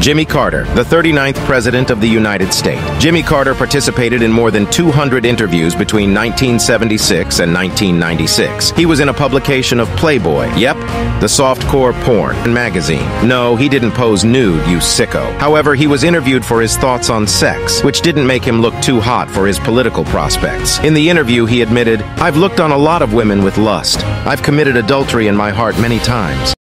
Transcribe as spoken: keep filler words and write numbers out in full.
Jimmy Carter, the thirty-ninth President of the United States. Jimmy Carter participated in more than two hundred interviews between nineteen seventy-six and nineteen ninety-six. He was in a publication of Playboy, yep, the softcore porn magazine. No, he didn't pose nude, you sicko. However, he was interviewed for his thoughts on sex, which didn't make him look too hot for his political prospects. In the interview, he admitted, "I've looked on a lot of women with lust. I've committed adultery in my heart many times."